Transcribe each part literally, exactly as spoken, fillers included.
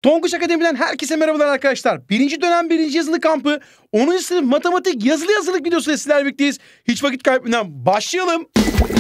Tonguç Akademi'den herkese merhabalar arkadaşlar. Birinci dönem birinci yazılı kampı onuncu sınıf matematik yazılı yazılık videosuyla sizlerle birlikteyiz. Hiç vakit kaybetmeden başlayalım.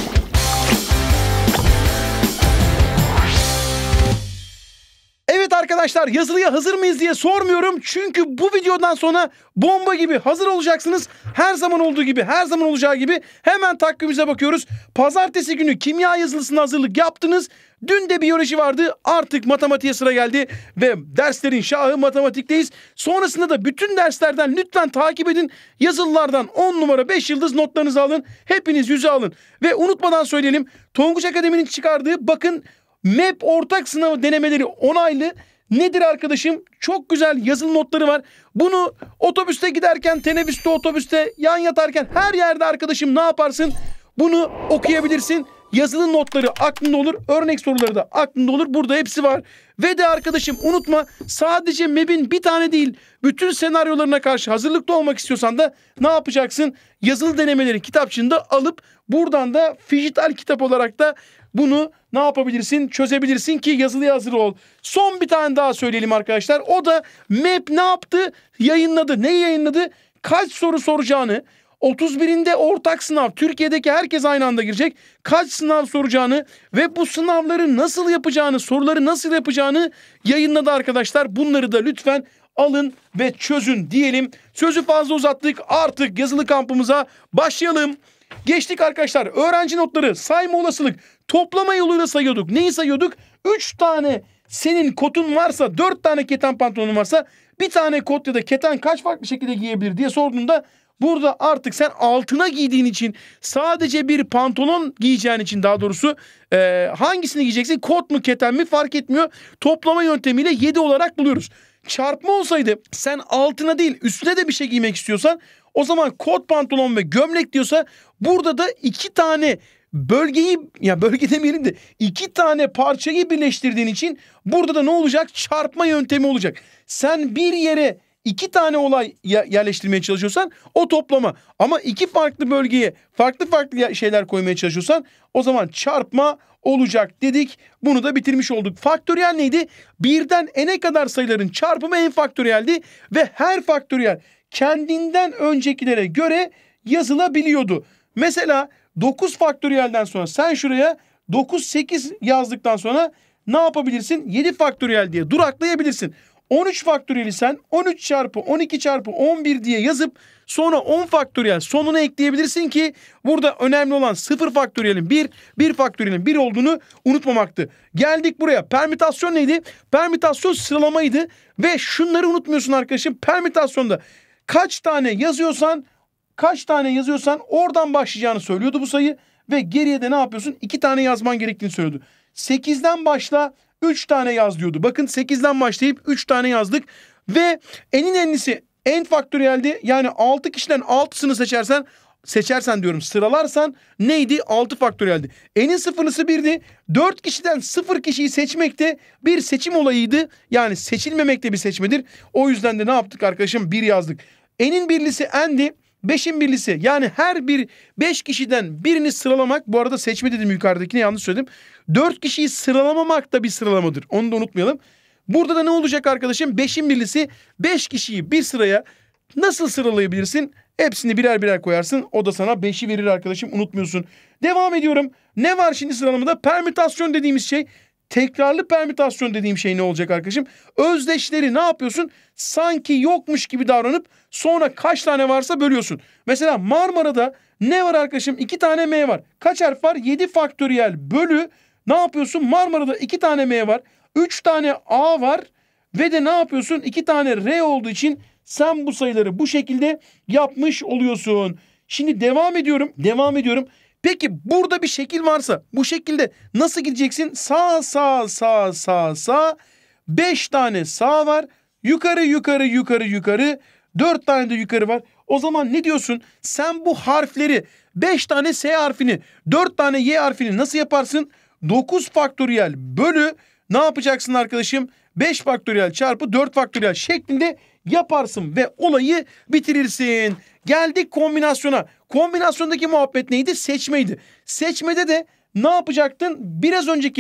Evet arkadaşlar, yazılıya hazır mıyız diye sormuyorum. Çünkü bu videodan sonra bomba gibi hazır olacaksınız. Her zaman olduğu gibi, her zaman olacağı gibi hemen takvimimize bakıyoruz. Pazartesi günü kimya yazılısına hazırlık yaptınız. Dün de biyoloji vardı, artık matematiğe sıra geldi ve derslerin şahı matematikteyiz. Sonrasında da bütün derslerden lütfen takip edin. Yazılılardan on numara beş yıldız notlarınızı alın. Hepiniz yüze alın. Ve unutmadan söyleyelim, Tonguç Akademi'nin çıkardığı bakın M E P ortak sınavı denemeleri onaylı. Nedir arkadaşım? Çok güzel yazılı notları var. Bunu otobüste giderken, teneffüste, otobüste, yan yatarken her yerde arkadaşım ne yaparsın? Bunu okuyabilirsin. Yazılı notları aklında olur. Örnek soruları da aklında olur. Burada hepsi var. Ve de arkadaşım unutma, sadece M E P'in bir tane değil, bütün senaryolarına karşı hazırlıklı olmak istiyorsan da ne yapacaksın? Yazılı denemeleri kitapçığında alıp buradan da dijital kitap olarak da bunu ne yapabilirsin? Çözebilirsin ki yazılıya hazır ol. Son bir tane daha söyleyelim arkadaşlar. O da M E P ne yaptı? Yayınladı. Neyi yayınladı? Kaç soru soracağını, otuz birinde ortak sınav, Türkiye'deki herkes aynı anda girecek. Kaç sınav soracağını ve bu sınavları nasıl yapacağını, soruları nasıl yapacağını yayınladı arkadaşlar. Bunları da lütfen alın ve çözün diyelim. Sözü fazla uzattık. Artık yazılı kampımıza başlayalım. Geçtik arkadaşlar. Öğrenci notları, sayma olasılık, toplama yoluyla sayıyorduk. Neyi sayıyorduk? üç tane senin kotun varsa, dört tane keten pantolonun varsa bir tane kot ya da keten kaç farklı şekilde giyebilir diye sorduğunda burada artık sen altına giydiğin için, sadece bir pantolon giyeceğin için daha doğrusu e, hangisini giyeceksin? Kot mu keten mi fark etmiyor. Toplama yöntemiyle yedi olarak buluyoruz. Çarpma olsaydı sen altına değil üstüne de bir şey giymek istiyorsan o zaman kot pantolon ve gömlek diyorsa burada da iki tane bölgeyi, ya bölge demeyelim de iki tane parçayı birleştirdiğin için burada da ne olacak? Çarpma yöntemi olacak. Sen bir yere iki tane olay yerleştirmeye çalışıyorsan o toplama. Ama iki farklı bölgeye farklı farklı şeyler koymaya çalışıyorsan o zaman çarpma olacak dedik. Bunu da bitirmiş olduk. Faktöriyel neydi? Birden n'e kadar sayıların çarpımı n faktöriyeldi ve her faktöriyel kendinden öncekilere göre yazılabiliyordu. Mesela dokuz faktöriyelden sonra sen şuraya dokuz sekiz yazdıktan sonra ne yapabilirsin? yedi faktöriyel diye duraklayabilirsin. on üç faktöriyeli sen on üç çarpı on iki çarpı on bir diye yazıp sonra on faktöriyel sonuna ekleyebilirsin ki burada önemli olan sıfır faktöriyelin bir, bir faktöriyelin bir olduğunu unutmamaktı. Geldik buraya. Permütasyon neydi? Permütasyon sıralamaydı ve şunları unutmuyorsun arkadaşım. Permütasyonda kaç tane yazıyorsan kaç tane yazıyorsan oradan başlayacağını söylüyordu bu sayı ve geriye de ne yapıyorsun? iki tane yazman gerektiğini söylüyordu. sekizden başla, üç tane yaz diyordu. Bakın sekizden başlayıp üç tane yazdık ve n'in enlisi n faktöriyeldi. Yani altı kişiden altısını seçersen seçersen diyorum sıralarsan neydi? altı faktöriyeldi. N'in sıfırlısı birdi. dört kişiden sıfır kişiyi seçmek de bir seçim olayıydı. Yani seçilmemek de bir seçmedir. O yüzden de ne yaptık arkadaşım? bir yazdık. N'in birlisi n'di. beşin birlisi, yani her bir beş kişiden birini sıralamak, bu arada seçme dedim yukarıdakine, yanlış söyledim. dört kişiyi sıralamamak da bir sıralamadır. Onu da unutmayalım. Burada da ne olacak arkadaşım? beşin birlisi, beş kişiyi bir sıraya nasıl sıralayabilirsin? Hepsini birer birer koyarsın. O da sana beşi verir arkadaşım, unutmuyorsun. Devam ediyorum. Ne var şimdi sıralamada? Permütasyon dediğimiz şey. Tekrarlı permütasyon dediğim şey ne olacak arkadaşım? Özdeşleri ne yapıyorsun? Sanki yokmuş gibi davranıp sonra kaç tane varsa bölüyorsun. Mesela Marmara'da ne var arkadaşım? iki tane M var. Kaç harf var? yedi faktöriyel bölü ne yapıyorsun? Marmara'da iki tane M var. üç tane A var. Ve de ne yapıyorsun? iki tane R olduğu için sen bu sayıları bu şekilde yapmış oluyorsun. Şimdi devam ediyorum. Devam ediyorum. Peki burada bir şekil varsa bu şekilde nasıl gideceksin? Sağ sağ sağ sağ sağ. beş tane sağ var. Yukarı yukarı yukarı yukarı. dört tane de yukarı var. O zaman ne diyorsun? Sen bu harfleri, beş tane S harfini, dört tane Y harfini nasıl yaparsın? dokuz faktöriyel bölü ne yapacaksın arkadaşım? beş faktöriyel çarpı dört faktöriyel şeklinde yaparsın ve olayı bitirirsin. Geldik kombinasyona. Kombinasyondaki muhabbet neydi? Seçmeydi. Seçmede de ne yapacaktın? Biraz önceki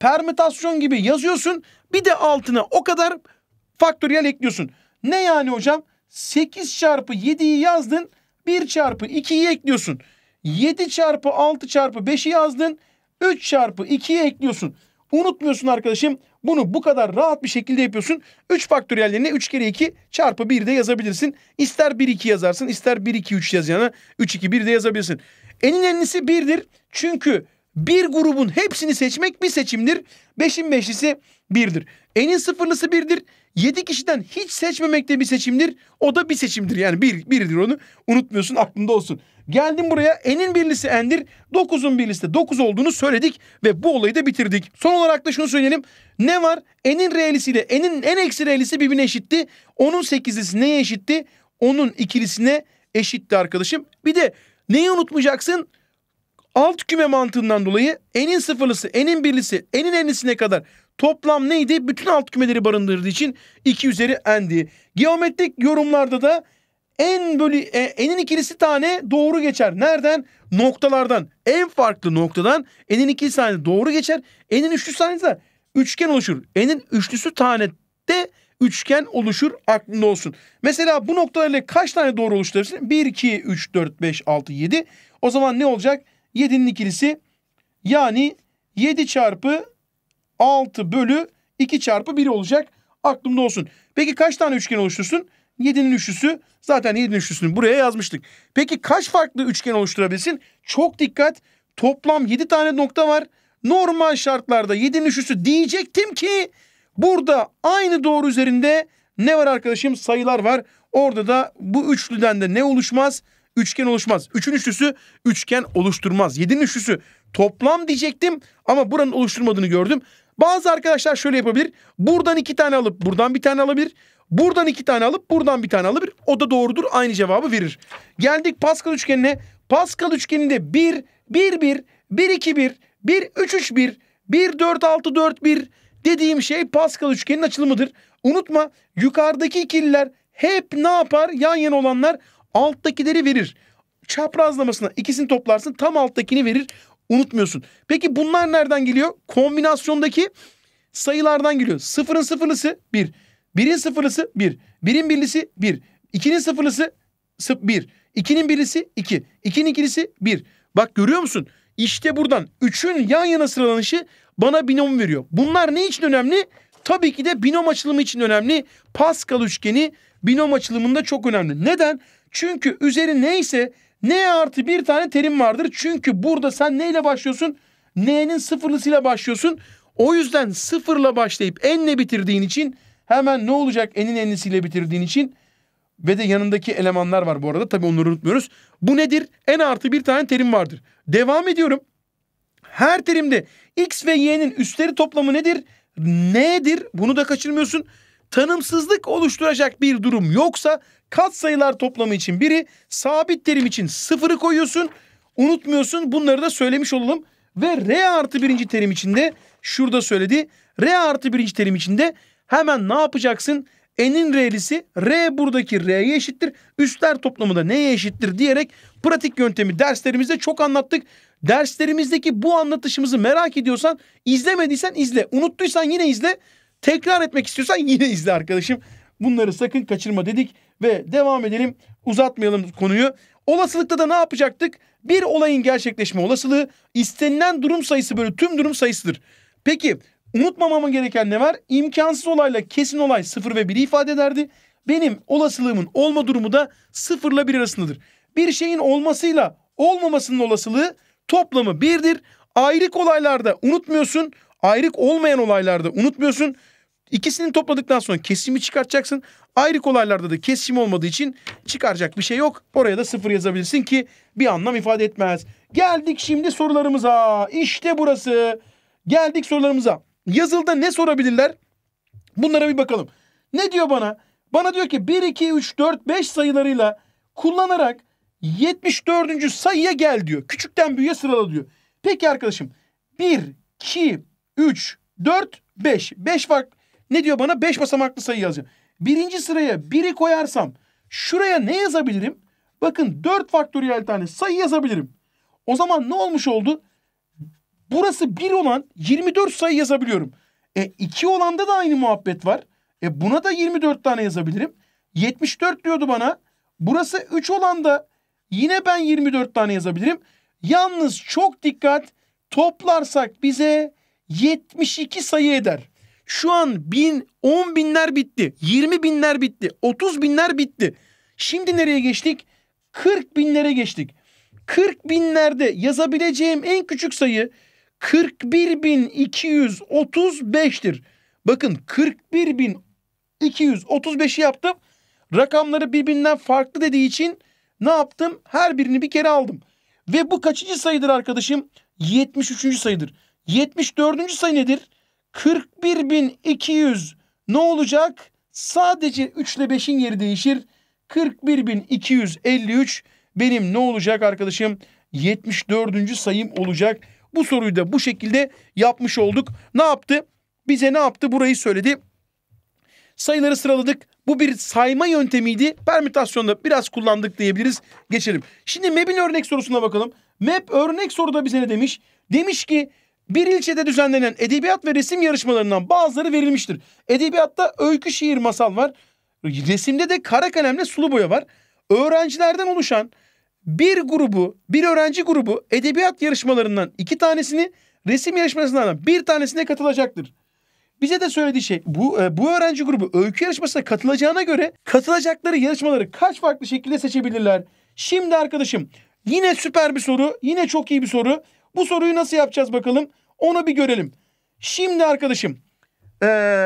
permütasyon gibi yazıyorsun. Bir de altına o kadar faktöriyel ekliyorsun. Ne yani hocam? sekiz çarpı yediyi yazdın. bir çarpı ikiyi ekliyorsun. yedi çarpı altı çarpı beşi yazdın. üç çarpı ikiyi ekliyorsun. Unutmuyorsun arkadaşım. Bunu bu kadar rahat bir şekilde yapıyorsun. üç faktöriyel yerine üç kere iki çarpı bir de yazabilirsin. İster bir iki yazarsın, ister bir iki üç yazacağına üç iki bir de yazabilirsin. N'in enlisi birdir. Çünkü bir grubun hepsini seçmek bir seçimdir. beşin beşlisi birdir. N'in sıfırlısı birdir. yedi kişiden hiç seçmemek de bir seçimdir. O da bir seçimdir. Yani bir, birdir onu. Unutmuyorsun, aklında olsun. Geldim buraya. N'in birlisi n'dir. dokuzun birlisi de dokuz olduğunu söyledik ve bu olayı da bitirdik. Son olarak da şunu söyleyelim. Ne var? N'in re'lisiyle n'in n eksi re'lisi birbirine eşitti. Onun sekizlisi neye eşitti? Onun ikilisine eşitti arkadaşım. Bir de neyi unutmayacaksın? Alt küme mantığından dolayı n'in sıfırlısı, n'in birlisi, n'in enlisine kadar toplam neydi? Bütün alt kümeleri barındırdığı için iki üzeri n'di. Geometrik yorumlarda da n bölü e, n'in ikilisi tane doğru geçer. Nereden? Noktalardan. En farklı noktadan n'in ikilisi tane doğru geçer. N'in üçlüsü tane de üçgen oluşur. N'in üçlüsü tane de üçgen oluşur, aklında olsun. Mesela bu noktalarla kaç tane doğru oluşturabilirsin? bir, iki, üç, dört, beş, altı, yedi. O zaman ne olacak? yedinin ikilisi yani yedi çarpı altı bölü iki çarpı bir olacak. Aklımda olsun. Peki kaç tane üçgen oluştursun? yedinin üçlüsü. Zaten yedinin üçlüsünü buraya yazmıştık. Peki kaç farklı üçgen oluşturabilirsin? Çok dikkat. Toplam yedi tane nokta var. Normal şartlarda yedinin üçlüsü diyecektim ki burada aynı doğru üzerinde ne var arkadaşım? Sayılar var. Orada da bu üçlüden de ne oluşmaz? Üçgen oluşmaz. üçün üçlüsü üçgen oluşturmaz. yedinin üçlüsü toplam diyecektim ama buranın oluşturmadığını gördüm. Bazı arkadaşlar şöyle yapabilir. Buradan iki tane alıp buradan bir tane alabilir. Buradan iki tane alıp buradan bir tane alabilir. O da doğrudur. Aynı cevabı verir. Geldik Pascal üçgenine. Pascal üçgeninde bir, bir, bir, bir, iki, bir, bir, üç, üç, bir, bir, dört, altı, dört, bir dediğim şey Pascal üçgenin açılımıdır. Unutma, yukarıdaki ikililer hep ne yapar? Yan yana olanlar alttakileri verir. Çaprazlamasına ikisini toplarsın, tam alttakini verir. Unutmuyorsun. Peki bunlar nereden geliyor? Kombinasyondaki sayılardan geliyor. Sıfırın sıfırlısı bir. Birin sıfırlısı bir. Birin birlisi bir. İkinin sıfırlısı bir. İkinin birlisi iki. İkinin ikilisi bir. Bak görüyor musun? İşte buradan üçün yan yana sıralanışı bana binom veriyor. Bunlar ne için önemli? Tabii ki de binom açılımı için önemli. Pascal üçgeni binom açılımında çok önemli. Neden? Çünkü üzeri neyse n artı bir tane terim vardır. Çünkü burada sen neyle başlıyorsun? N'nin sıfırlısıyla başlıyorsun. O yüzden sıfırla başlayıp n'le bitirdiğin için hemen ne olacak n'in n'lisiyle bitirdiğin için ve de yanındaki elemanlar var bu arada. Tabii onları unutmuyoruz. Bu nedir? N artı bir tane terim vardır. Devam ediyorum. Her terimde x ve y'nin üstleri toplamı nedir? N'dir. Bunu da kaçırmıyorsun. Tanımsızlık oluşturacak bir durum yoksa katsayılar toplamı için biri, sabit terim için sıfırı koyuyorsun. Unutmuyorsun. Bunları da söylemiş olalım. Ve R artı birinci terim içinde şurada söyledi. R artı birinci terim içinde hemen ne yapacaksın? N'in R'lisi R buradaki R'ye eşittir. Üstler toplamı da neye eşittir diyerek pratik yöntemi derslerimizde çok anlattık. Derslerimizdeki bu anlatışımızı merak ediyorsan, izlemediysen izle. Unuttuysan yine izle. Tekrar etmek istiyorsan yine izle arkadaşım. Bunları sakın kaçırma dedik ve devam edelim. Uzatmayalım konuyu. Olasılıkta da ne yapacaktık? Bir olayın gerçekleşme olasılığı istenilen durum sayısı bölü tüm durum sayısıdır. Peki unutmamam gereken ne var? İmkansız olayla kesin olay sıfır ve biri ifade ederdi. Benim olasılığımın olma durumu da sıfırla bir arasındadır. Bir şeyin olmasıyla olmamasının olasılığı toplamı birdir. Ayrık olaylarda unutmuyorsun. Ayrık olmayan olaylarda unutmuyorsun. İkisini topladıktan sonra kesimi çıkartacaksın. Ayrık olaylarda da kesişim olmadığı için çıkaracak bir şey yok. Oraya da sıfır yazabilirsin ki bir anlam ifade etmez. Geldik şimdi sorularımıza. İşte burası. Geldik sorularımıza. Yazılıda ne sorabilirler? Bunlara bir bakalım. Ne diyor bana? Bana diyor ki bir, iki, üç, dört, beş sayılarıyla kullanarak yetmiş dördüncü sayıya gel diyor. Küçükten büyüğe sırala diyor. Peki arkadaşım bir, iki, üç, dört, beş. beş fark ne diyor bana? beş basamaklı sayı yazacağım. Birinci sıraya biri koyarsam şuraya ne yazabilirim? Bakın dört faktöriyel tane sayı yazabilirim. O zaman ne olmuş oldu? Burası bir olan yirmi dört sayı yazabiliyorum. E iki olanda da aynı muhabbet var. E buna da yirmi dört tane yazabilirim. yetmiş dört diyordu bana. Burası üç olan da yine ben yirmi dört tane yazabilirim. Yalnız çok dikkat, toplarsak bize yetmiş iki sayı eder. Şu an bin, on binler bitti. yirmi binler bitti. otuz binler bitti. Şimdi nereye geçtik? kırk binlere geçtik. kırk binlerde yazabileceğim en küçük sayı kırk bir bin iki yüz otuz beş'tir. Bakın kırk bir bin iki yüz otuz beş'i yaptım. Rakamları birbirinden farklı dediği için ne yaptım? Her birini bir kere aldım. Ve bu kaçıncı sayıdır arkadaşım? yetmiş üçüncü sayıdır. yetmiş dördüncü sayı nedir? kırk bir bin iki yüz ne olacak? Sadece üç ile beş'in yeri değişir. kırk bir bin iki yüz elli üç benim ne olacak arkadaşım? yetmiş dördüncü sayım olacak. Bu soruyu da bu şekilde yapmış olduk. Ne yaptı? Bize ne yaptı? Burayı söyledi. Sayıları sıraladık. Bu bir sayma yöntemiydi. Permütasyonda biraz kullandık diyebiliriz. Geçelim. Şimdi M E P'in örnek sorusuna bakalım. M E P örnek soruda bize ne demiş? Demiş ki bir ilçede düzenlenen edebiyat ve resim yarışmalarından bazıları verilmiştir. Edebiyatta öykü, şiir, masal var. Resimde de kara kalemle sulu boya var. Öğrencilerden oluşan bir grubu, bir öğrenci grubu edebiyat yarışmalarından iki tanesini, resim yarışmasından bir tanesine katılacaktır. Bize de söylediği şey bu, e, bu öğrenci grubu öykü yarışmasına katılacağına göre katılacakları yarışmaları kaç farklı şekilde seçebilirler? Şimdi arkadaşım yine süper bir soru, yine çok iyi bir soru. Bu soruyu nasıl yapacağız bakalım? Onu bir görelim. Şimdi arkadaşım ee,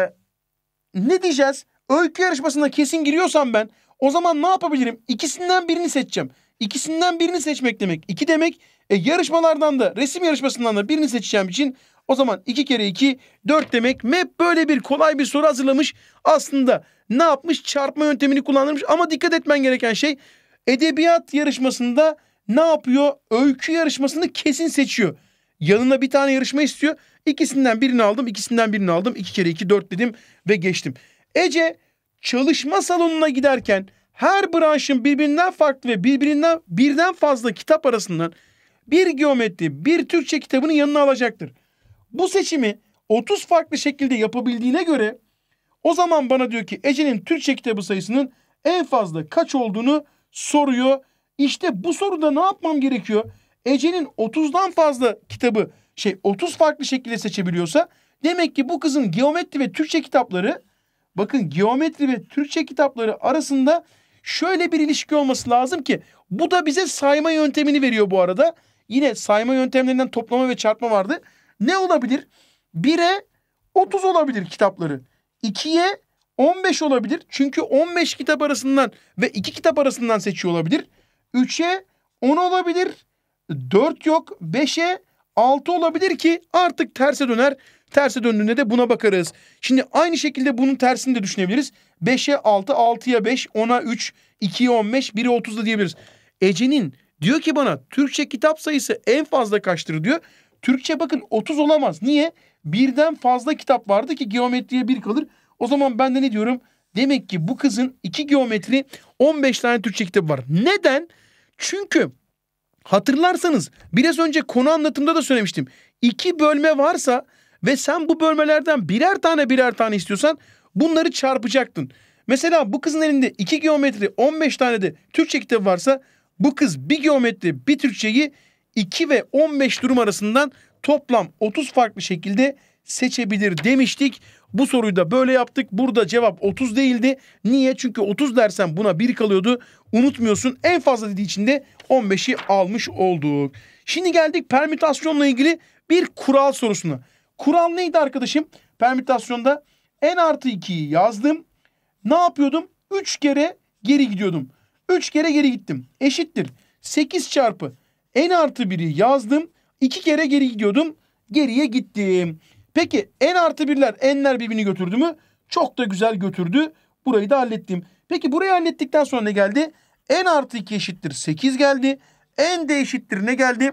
ne diyeceğiz? Öykü yarışmasına kesin giriyorsam ben o zaman ne yapabilirim? İkisinden birini seçeceğim. İkisinden birini seçmek demek. İki demek e, yarışmalardan da resim yarışmasından da birini seçeceğim için o zaman iki kere iki dört demek. M E P böyle bir kolay bir soru hazırlamış. Aslında ne yapmış? Çarpma yöntemini kullanmış ama dikkat etmen gereken şey edebiyat yarışmasında ne yapıyor? Öykü yarışmasını kesin seçiyor. Yanına bir tane yarışma istiyor. İkisinden birini aldım, ikisinden birini aldım. iki kere iki dört dedim ve geçtim. Ece çalışma salonuna giderken her branşın birbirinden farklı ve birbirinden birden fazla kitap arasından bir geometri, bir Türkçe kitabını yanına alacaktır. Bu seçimi otuz farklı şekilde yapabildiğine göre o zaman bana diyor ki Ece'nin Türkçe kitabı sayısının en fazla kaç olduğunu soruyor. İşte bu soruda ne yapmam gerekiyor? Ece'nin otuzdan fazla kitabı şey otuz farklı şekilde seçebiliyorsa demek ki bu kızın geometri ve Türkçe kitapları, bakın geometri ve Türkçe kitapları arasında şöyle bir ilişki olması lazım ki bu da bize sayma yöntemini veriyor bu arada. Yine sayma yöntemlerinden toplama ve çarpma vardı. Ne olabilir? bire otuz olabilir kitapları. ikiye on beş olabilir. Çünkü on beş kitap arasından ve iki kitap arasından seçiyor olabilir. üçe on olabilir. dört yok. beşe altı olabilir ki artık terse döner. Terse döndüğünde de buna bakarız. Şimdi aynı şekilde bunun tersini de düşünebiliriz. beşe altı, altıya beş, ona üç, ikiye on beş, bire otuz da diyebiliriz. Ece'nin diyor ki bana Türkçe kitap sayısı en fazla kaçtır diyor. Türkçe bakın otuz olamaz. Niye? Birden fazla kitap vardı ki geometriye bir kalır. O zaman ben de ne diyorum? Demek ki bu kızın iki geometri on beş tane Türkçe kitabı var. Neden? Çünkü hatırlarsanız biraz önce konu anlatımda da söylemiştim. İki bölme varsa ve sen bu bölmelerden birer tane birer tane istiyorsan bunları çarpacaktın. Mesela bu kızın elinde iki geometri on beş tane de Türkçe kitabı varsa bu kız bir geometri bir Türkçeyi iki ve on beş durum arasından toplam otuz farklı şekilde seçebilir demiştik. Bu soruyu da böyle yaptık. Burada cevap otuz değildi. Niye? Çünkü otuz dersen buna bir kalıyordu. Unutmuyorsun. En fazla dediği için de on beşi almış olduk. Şimdi geldik permütasyonla ilgili bir kural sorusuna. Kural neydi arkadaşım? Permütasyonda n artı ikiyi yazdım. Ne yapıyordum? üç kere geri gidiyordum. üç kere geri gittim. Eşittir. sekiz çarpı n artı biri yazdım. iki kere geri gidiyordum. Geriye gittim. Peki n artı birler n'ler birbirini götürdü mü? Çok da güzel götürdü. Burayı da hallettim. Peki burayı hallettikten sonra ne geldi? N artı iki eşittir sekiz geldi. N de eşittir ne geldi?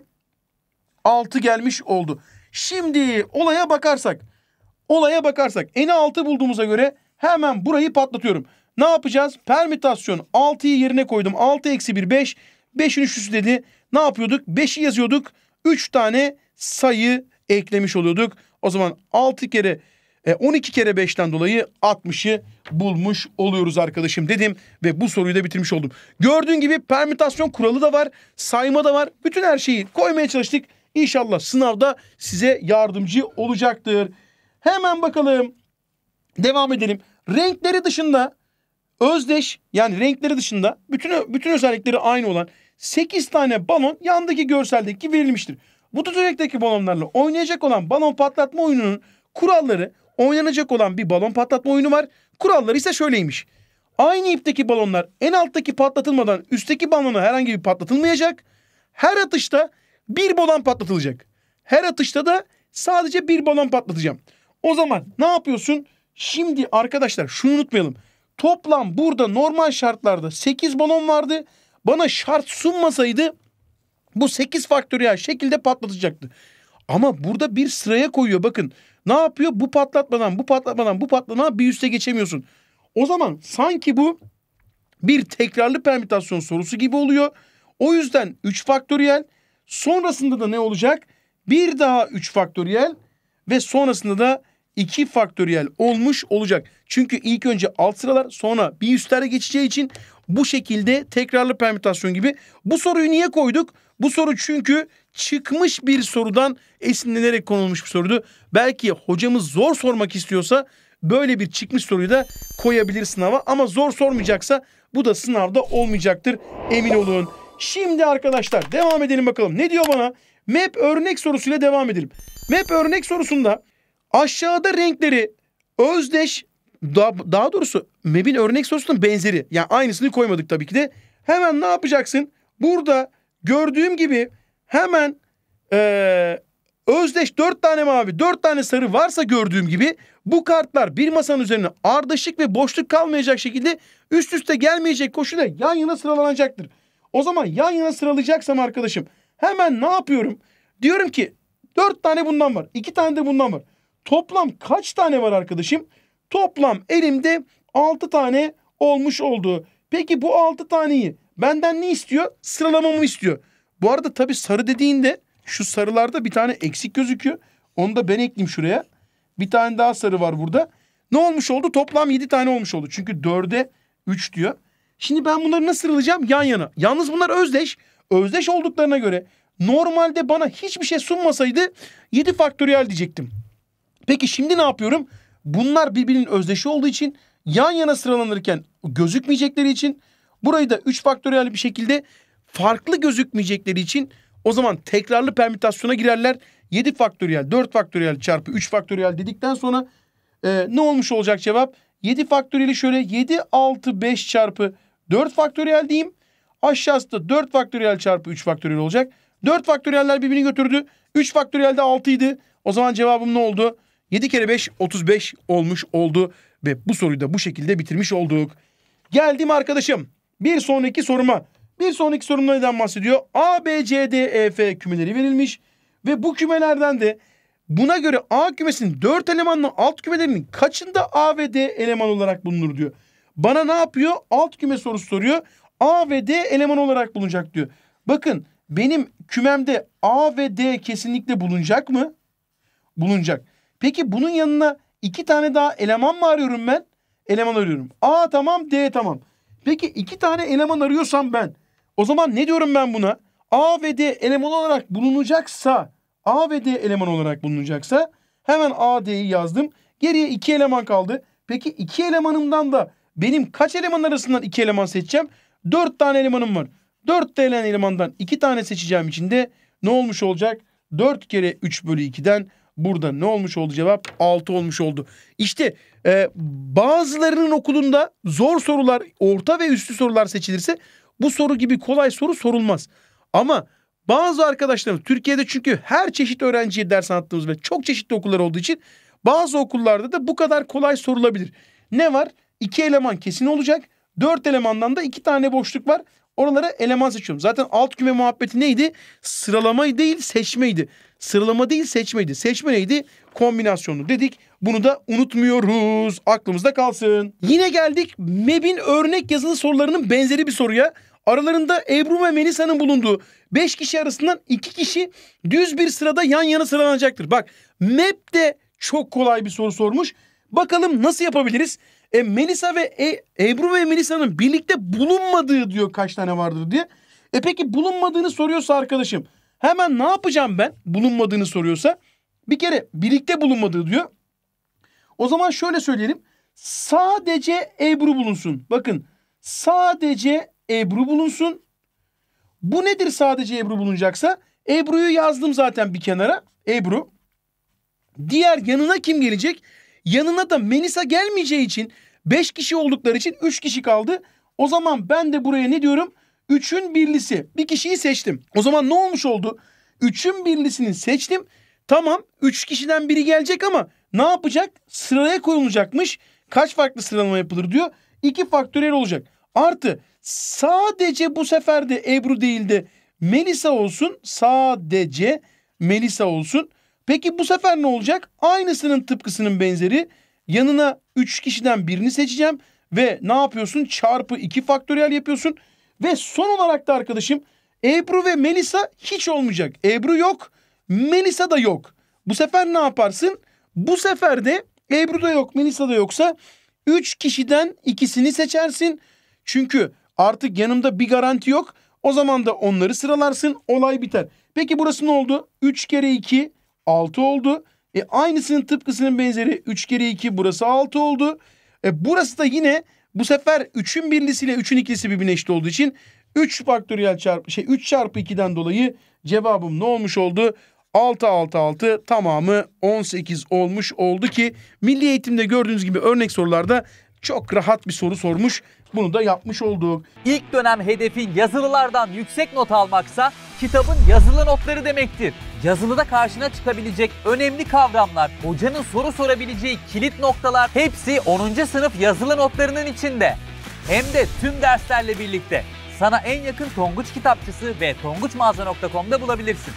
altı gelmiş oldu. Şimdi olaya bakarsak. Olaya bakarsak n'i altı bulduğumuza göre hemen burayı patlatıyorum. Ne yapacağız? Permütasyon altıyı yerine koydum. altı eksi bir beş. beşin üçlüsü dedi. Ne yapıyorduk? beşi yazıyorduk. üç tane sayı eklemiş oluyorduk. O zaman altı kere on iki kere beşten dolayı altmışı bulmuş oluyoruz arkadaşım dedim ve bu soruyu da bitirmiş oldum. Gördüğün gibi permütasyon kuralı da var, sayma da var. Bütün her şeyi koymaya çalıştık. İnşallah sınavda size yardımcı olacaktır. Hemen bakalım. Devam edelim. Renkleri dışında özdeş, yani renkleri dışında bütün bütün özellikleri aynı olan sekiz tane balon yandaki görseldeki verilmiştir. Bu tutacaktaki balonlarla oynayacak olan balon patlatma oyununun kuralları, oynanacak olan bir balon patlatma oyunu var. Kuralları ise şöyleymiş. Aynı ipteki balonlar en alttaki patlatılmadan üstteki balona herhangi bir patlatılmayacak. Her atışta bir balon patlatılacak. Her atışta da sadece bir balon patlatacağım. O zaman ne yapıyorsun? Şimdi arkadaşlar şunu unutmayalım. Toplam burada normal şartlarda sekiz balon vardı. Bana şart sunmasaydı bu sekiz faktöriyel şekilde patlatacaktı. Ama burada bir sıraya koyuyor bakın. Ne yapıyor? Bu patlatmadan, bu patlatmadan, bu patlatmadan bir üste geçemiyorsun. O zaman sanki bu bir tekrarlı permütasyon sorusu gibi oluyor. O yüzden üç faktöriyel, sonrasında da ne olacak? Bir daha üç faktöriyel ve sonrasında da iki faktöriyel olmuş olacak. Çünkü ilk önce alt sıralar, sonra bir üstlere geçeceği için bu şekilde tekrarlı permütasyon gibi. Bu soruyu niye koyduk? Bu soru çünkü çıkmış bir sorudan esinlenerek konulmuş bir soruydu. Belki hocamız zor sormak istiyorsa böyle bir çıkmış soruyu da koyabilir sınava. Ama zor sormayacaksa bu da sınavda olmayacaktır, emin olun. Şimdi arkadaşlar devam edelim bakalım. Ne diyor bana? Map örnek sorusuyla devam edelim. Map örnek sorusunda aşağıda renkleri özdeş, daha, daha doğrusu map'in örnek sorusunun benzeri. Yani aynısını koymadık tabii ki de. Hemen ne yapacaksın? Burada gördüğüm gibi hemen ee, özdeş dört tane mavi, dört tane sarı varsa gördüğüm gibi bu kartlar bir masanın üzerine ardışık ve boşluk kalmayacak şekilde üst üste gelmeyecek koşuyla yan yana sıralanacaktır. O zaman yan yana sıralayacaksam arkadaşım hemen ne yapıyorum? Diyorum ki dört tane bundan var, iki tane de bundan var. Toplam kaç tane var arkadaşım? Toplam elimde altı tane olmuş oldu. Peki bu altı taneyi benden ne istiyor? Sıralamamı istiyor. Bu arada tabii sarı dediğinde şu sarılarda bir tane eksik gözüküyor. Onu da ben ekleyeyim şuraya. Bir tane daha sarı var burada. Ne olmuş oldu? Toplam yedi tane olmuş oldu. Çünkü dörde üç diyor. Şimdi ben bunları nasıl sıralayacağım? Yan yana. Yalnız bunlar özdeş. Özdeş olduklarına göre normalde bana hiçbir şey sunmasaydı yedi faktöriyel diyecektim. Peki şimdi ne yapıyorum? Bunlar birbirinin özdeşi olduğu için yan yana sıralanırken gözükmeyecekleri için burayı da üç faktöriyel bir şekilde farklı gözükmeyecekleri için o zaman tekrarlı permütasyona girerler. yedi faktöriyel, dört faktöriyel çarpı üç faktöriyel dedikten sonra e, ne olmuş olacak cevap? yedi faktöriyeli şöyle yedi, altı, beş çarpı dört faktöriyel diyeyim. Aşağısı da dört faktöriyel çarpı üç faktöriyel olacak. dört faktöriyeller birbirini götürdü. üç faktöriyel de altı idi. O zaman cevabım ne oldu? yedi kere beş, otuz beş olmuş oldu. Ve bu soruyu da bu şekilde bitirmiş olduk. Geldim arkadaşım bir sonraki soruma. Bir sonraki sorumda neden bahsediyor? A, B, C, D, E, F kümeleri verilmiş. Ve bu kümelerden de buna göre A kümesinin dört elemanlı alt kümelerinin kaçında A ve D eleman olarak bulunur diyor. Bana ne yapıyor? Alt küme sorusu soruyor. A ve D eleman olarak bulunacak diyor. Bakın benim kümemde A ve D kesinlikle bulunacak mı? Bulunacak. Peki bunun yanına iki tane daha eleman mı arıyorum ben? Eleman arıyorum. A tamam, D tamam. Peki iki tane eleman arıyorsam ben o zaman ne diyorum ben buna? A ve D eleman olarak bulunacaksa, A ve D eleman olarak bulunacaksa hemen A, D'yi yazdım. Geriye iki eleman kaldı. Peki iki elemanımdan da benim kaç eleman arasından iki eleman seçeceğim? Dört tane elemanım var. Dört tane elemandan iki tane seçeceğim için de ne olmuş olacak? Dört kere üç bölü ikiden burada ne olmuş oldu cevap? Altı olmuş oldu. İşte e, bazılarının okulunda zor sorular, orta ve üstü sorular seçilirse bu soru gibi kolay soru sorulmaz. Ama bazı arkadaşlarımız Türkiye'de çünkü her çeşit öğrenciye ders anlattığımız ve çok çeşitli okullar olduğu için bazı okullarda da bu kadar kolay sorulabilir. Ne var? İki eleman kesin olacak. Dört elemandan da iki tane boşluk var. Oralara eleman seçiyorum. Zaten alt küme muhabbeti neydi? Sıralama değil seçmeydi. Sıralama değil seçmeydi. Seçme neydi? Kombinasyonu dedik. Bunu da unutmuyoruz. Aklımızda kalsın. Yine geldik M E B'in örnek yazılı sorularının benzeri bir soruya. Aralarında Ebru ve Melisa'nın bulunduğu beş kişi arasından iki kişi düz bir sırada yan yana sıralanacaktır. Bak, map de çok kolay bir soru sormuş. Bakalım nasıl yapabiliriz? E, Melisa ve e, Ebru ve Melisa'nın birlikte bulunmadığı diyor, kaç tane vardır diye. E peki bulunmadığını soruyorsa arkadaşım, hemen ne yapacağım ben? Bulunmadığını soruyorsa bir kere birlikte bulunmadığı diyor. O zaman şöyle söyleyelim. Sadece Ebru bulunsun. Bakın, sadece Ebru bulunsun. Bu nedir sadece Ebru bulunacaksa? Ebru'yu yazdım zaten bir kenara. Ebru. Diğer yanına kim gelecek? Yanına da Melisa gelmeyeceği için beş kişi oldukları için üç kişi kaldı. O zaman ben de buraya ne diyorum? üçün birlisi. Bir kişiyi seçtim. O zaman ne olmuş oldu? üçün birlisini seçtim. Tamam, üç kişiden biri gelecek ama ne yapacak? Sıraya koyulacakmış. Kaç farklı sıralama yapılır diyor. iki faktöriyel olacak. Artı sadece bu sefer de Ebru değil de Melisa olsun. Sadece Melisa olsun. Peki bu sefer ne olacak? Aynısının tıpkısının benzeri. Yanına üç kişiden birini seçeceğim. Ve ne yapıyorsun? Çarpı iki faktöriyel yapıyorsun. Ve son olarak da arkadaşım, Ebru ve Melisa hiç olmayacak. Ebru yok, Melisa da yok. Bu sefer ne yaparsın? Bu sefer de Ebru da yok, Melisa da yoksa üç kişiden ikisini seçersin. Çünkü artık yanımda bir garanti yok. O zaman da onları sıralarsın, olay biter. Peki burası ne oldu? üç kere iki altı oldu. E aynısının tıpkısının benzeri üç kere iki, burası altı oldu. E burası da yine bu sefer üçün birlisiyle üçün ikilisi birbirine eşit olduğu için üç faktöriyel çarpı şey üç çarpı ikiden dolayı cevabım ne olmuş oldu? altı altı altı, tamamı on sekiz olmuş oldu ki milli eğitimde gördüğünüz gibi örnek sorularda çok rahat bir soru sormuş. Bunu da yapmış olduk. İlk dönem hedefin yazılılardan yüksek not almaksa kitabın yazılı notları demektir. Yazılıda karşına çıkabilecek önemli kavramlar, hocanın soru sorabileceği kilit noktalar hepsi onuncu sınıf yazılı notlarının içinde. Hem de tüm derslerle birlikte. Sana en yakın Tonguç kitapçısı ve tonguçmağaza nokta com'da bulabilirsin.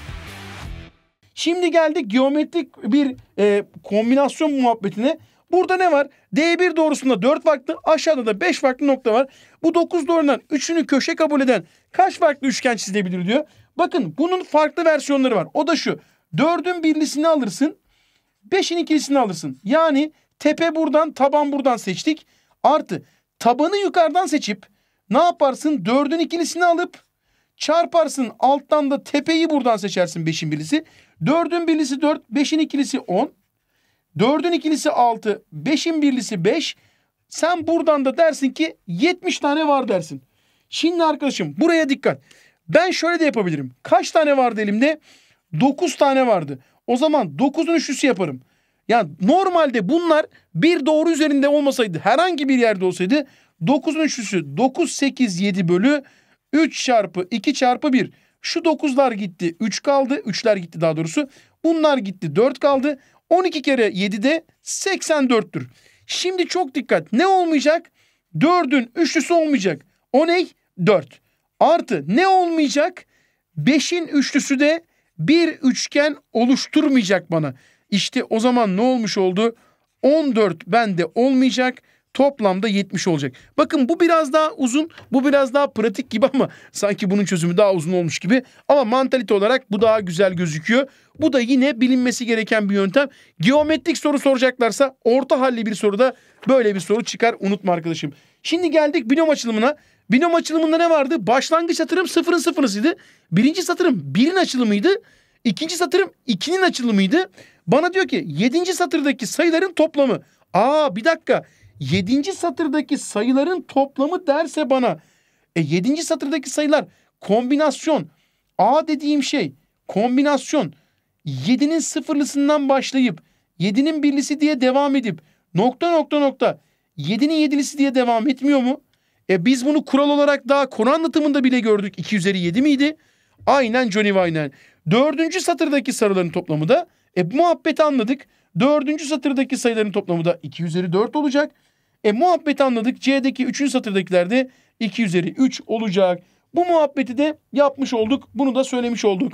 Şimdi geldik geometrik bir e, kombinasyon muhabbetine. Burada ne var? D bir doğrusunda dört farklı, aşağıda da beş farklı nokta var. Bu dokuz doğrudan üçünü köşe kabul eden kaç farklı üçgen çizilebilir diyor. Bakın bunun farklı versiyonları var. O da şu. dördün birlisini alırsın. beşin ikilisini alırsın. Yani tepe buradan, taban buradan seçtik. Artı tabanı yukarıdan seçip ne yaparsın? dördün ikilisini alıp çarparsın. Alttan da tepeyi buradan seçersin, beşin birlisi. dördün birlisi dört, beşin ikilisi on. dördün ikilisi altı, beşin birlisi beş. Sen buradan da dersin ki yetmiş tane var dersin. Şimdi arkadaşım buraya dikkat. Ben şöyle de yapabilirim. Kaç tane vardı elimde? dokuz tane vardı. O zaman dokuzun üçlüsü yaparım. Yani normalde bunlar bir doğru üzerinde olmasaydı, herhangi bir yerde olsaydı dokuzun üçlüsü dokuz, sekiz, yedi bölü üç çarpı iki çarpı bir. Şu dokuzlar gitti, üç kaldı. üçler gitti daha doğrusu. Bunlar gitti, dört kaldı. on iki kere yedi de seksen dörttür. Şimdi çok dikkat. Ne olmayacak? dördün üçlüsü olmayacak. O ne? dört. Artı ne olmayacak? beşin üçlüsü de bir üçgen oluşturmayacak bana. İşte o zaman ne olmuş oldu? on dört bende olmayacak. Toplamda yetmiş olacak. Bakın bu biraz daha uzun, bu biraz daha pratik gibi ama sanki bunun çözümü daha uzun olmuş gibi. Ama mantalite olarak bu daha güzel gözüküyor. Bu da yine bilinmesi gereken bir yöntem. Geometrik soru soracaklarsa orta halli bir soruda böyle bir soru çıkar, unutma arkadaşım. Şimdi geldik binom açılımına. Binom açılımında ne vardı? Başlangıç satırım sıfırın sıfırısıydı. Birinci satırım birin açılımıydı. İkinci satırım ikinin açılımıydı. Bana diyor ki yedinci satırdaki sayıların toplamı. Aa bir dakika. Yedinci satırdaki sayıların toplamı derse bana. E yedinci satırdaki sayılar kombinasyon. A dediğim şey kombinasyon. yedinin sıfırlısından başlayıp yedinin birlisi diye devam edip nokta nokta nokta yedinin yedilisi diye devam etmiyor mu? E biz bunu kural olarak daha konu anlatımında bile gördük. iki üzeri yedi miydi? Aynen Johnny Wayne. Dördüncü satırdaki sayıların toplamı da e muhabbeti anladık. Dördüncü satırdaki sayıların toplamı da iki üzeri dört olacak. E muhabbeti anladık. C'deki üçüncü satırdakiler de iki üzeri üç olacak. Bu muhabbeti de yapmış olduk. Bunu da söylemiş olduk.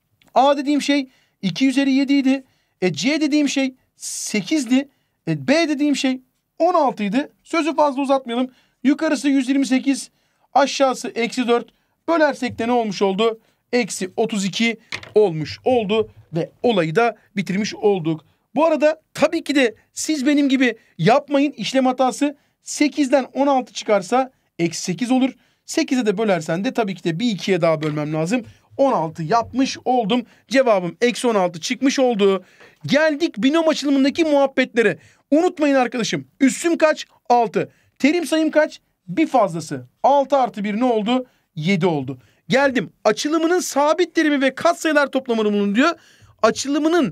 A dediğim şey iki üzeri yedi idi. E C dediğim şey sekizdi. E B dediğim şey on altıydı. Sözü fazla uzatmayalım. Yukarısı yüz yirmi sekiz. Aşağısı eksi dört. Bölersek de ne olmuş oldu? Eksi otuz iki olmuş oldu ve olayı da bitirmiş olduk. Bu arada tabii ki de siz benim gibi yapmayın. İşlem hatası sekizden on altı çıkarsa eksi sekiz olur. sekize de bölersen de tabii ki de bir ikiye daha bölmem lazım. on altı yapmış oldum. Cevabım eksi on altı çıkmış oldu. Geldik binom açılımındaki muhabbetlere. Unutmayın arkadaşım. Üssüm kaç? altı. Terim sayım kaç? Bir fazlası. altı artı bir ne oldu? yedi oldu. Geldim. Açılımının sabit terimi ve katsayılar toplamını bulun diyor. Açılımının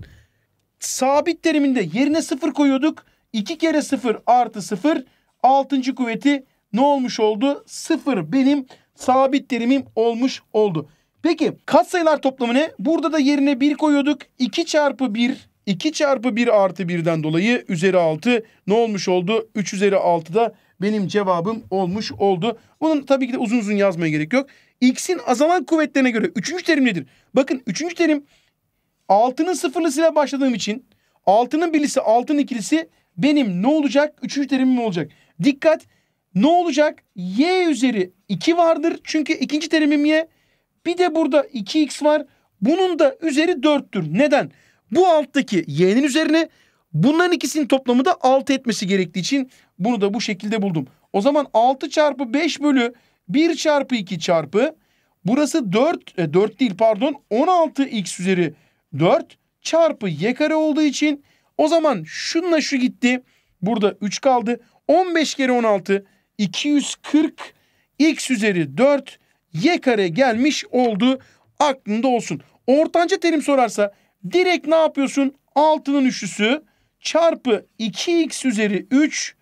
sabit teriminde yerine sıfır koyuyorduk. iki kere sıfır artı sıfır. altıncı kuvveti ne olmuş oldu? sıfır benim sabit terimim olmuş oldu. Peki katsayılar toplamı ne? Burada da yerine bir koyuyorduk. iki çarpı bir. iki çarpı bir artı birden dolayı üzeri altı ne olmuş oldu? üç üzeri altı da benim cevabım olmuş oldu. Bunun tabii ki de uzun uzun yazmaya gerek yok. X'in azalan kuvvetlerine göre üçüncü terim nedir? Bakın üçüncü terim altının sıfırlısıyla başladığım için altının birlisi altının ikilisi benim ne olacak? Üçüncü terimim olacak. Dikkat, ne olacak? Y üzeri iki vardır. Çünkü ikinci terimim y. Bir de burada iki x var. Bunun da üzeri dörttür. Neden? Bu alttaki y'nin üzerine bunların ikisinin toplamı da altı etmesi gerektiği için bunu da bu şekilde buldum. O zaman altı çarpı beş bölü bir çarpı iki çarpı burası dört, e, dört değil pardon on altı x üzeri dört çarpı y kare olduğu için o zaman şununla şu gitti. Burada üç kaldı. on beş kere on altı iki yüz kırk x üzeri dört y kare gelmiş oldu. Aklında olsun. Ortanca terim sorarsa direkt ne yapıyorsun? altının üçlüsü çarpı iki x üzeri üç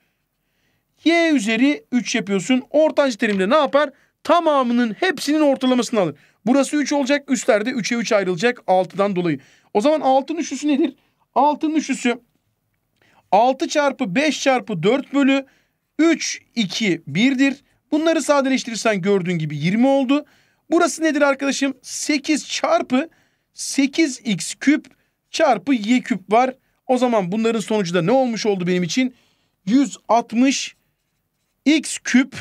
y üzeri üç yapıyorsun. Ortanca terimde ne yapar? Tamamının hepsinin ortalamasını alır. Burası üç olacak. Üstlerde üçe üç ayrılacak altıdan dolayı. O zaman altının üçlüsü nedir? altının üçlüsü altı çarpı beş çarpı dört bölü üç, iki, bir'dir. Bunları sadeleştirirsen gördüğün gibi yirmi oldu. Burası nedir arkadaşım? sekiz çarpı sekiz x küp çarpı y küp var. O zaman bunların sonucu da ne olmuş oldu benim için? yüz altmış x küp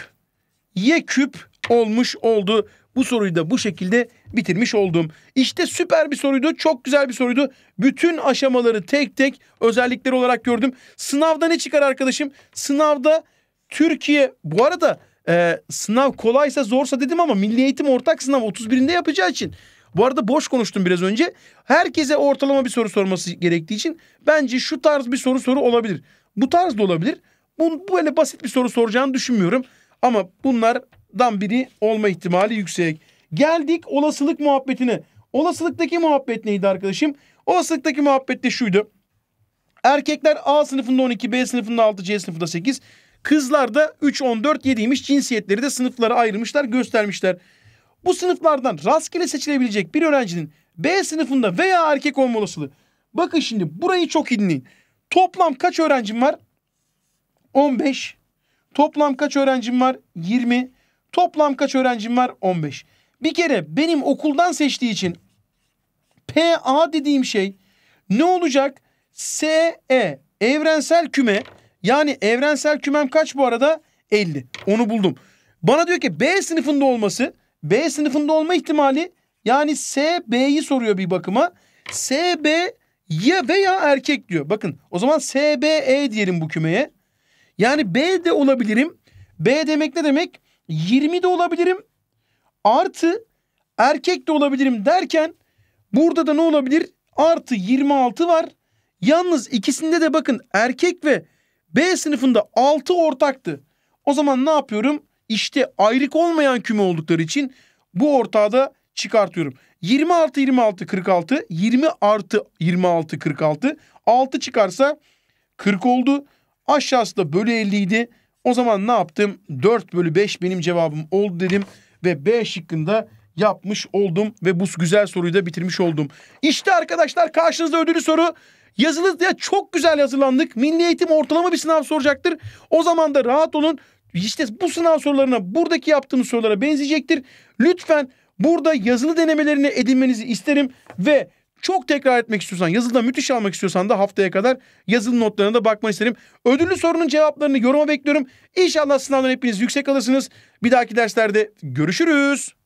y küp olmuş oldu. Bu soruyu da bu şekilde bitirmiş oldum. İşte süper bir soruydu. Çok güzel bir soruydu. Bütün aşamaları tek tek özellikleri olarak gördüm. Sınavda ne çıkar arkadaşım? Sınavda Türkiye, bu arada e, sınav kolaysa zorsa dedim ama Milli Eğitim ortak sınav otuz birinde yapacağı için. Bu arada boş konuştum biraz önce. Herkese ortalama bir soru sorması gerektiği için bence şu tarz bir soru soru olabilir. Bu tarz da olabilir. Bu böyle basit bir soru soracağını düşünmüyorum. Ama bunlardan biri olma ihtimali yüksek. Geldik olasılık muhabbetine. Olasılıktaki muhabbet neydi arkadaşım? Olasılıktaki muhabbet de şuydu. Erkekler A sınıfında on iki, B sınıfında altı, C sınıfında sekiz. Kızlar da üç, on dört, yediymiş. Cinsiyetleri de sınıflara ayrılmışlar, göstermişler. Bu sınıflardan rastgele seçilebilecek bir öğrencinin B sınıfında veya erkek olma olasılığı. Bakın şimdi burayı çok iyi dinleyin. Toplam kaç öğrencim var? on beş. Toplam kaç öğrencim var? yirmi. Toplam kaç öğrencim var? on beş. Bir kere benim okuldan seçtiği için P A dediğim şey ne olacak? S E evrensel küme, yani evrensel kümem kaç bu arada? elli. Onu buldum. Bana diyor ki B sınıfında olması, B sınıfında olma ihtimali, yani S B'yi soruyor bir bakıma. S B ya veya erkek diyor. Bakın o zaman S B E diyelim bu kümeye. Yani B de olabilirim. B demek ne demek? yirmi de olabilirim. Artı erkek de olabilirim derken burada da ne olabilir? Artı yirmi altı var. Yalnız ikisinde de bakın erkek ve B sınıfında altı ortaktı. O zaman ne yapıyorum? İşte ayrık olmayan küme oldukları için bu ortağı da çıkartıyorum. yirmi altı yirmi altı kırk altı. yirmi artı yirmi altı kırk altı. altı çıkarsa kırk oldu. Aşağısı da bölü elli idi. O zaman ne yaptım? dört bölü beş benim cevabım oldu dedim. Ve B şıkkında yapmış oldum. Ve bu güzel soruyu da bitirmiş oldum. İşte arkadaşlar karşınızda ödüllü soru. Yazılı ya çok güzel hazırlandık. Milli Eğitim ortalama bir sınav soracaktır. O zaman da rahat olun. İşte bu sınav sorularına, buradaki yaptığımız sorulara benzeyecektir. Lütfen burada yazılı denemelerini edinmenizi isterim. Ve çok tekrar etmek istiyorsan, yazılıda müthiş almak istiyorsan da haftaya kadar yazılı notlarına da bakmanı isterim. Ödüllü sorunun cevaplarını yoruma bekliyorum. İnşallah sınavdan hepiniz yüksek alırsınız. Bir dahaki derslerde görüşürüz.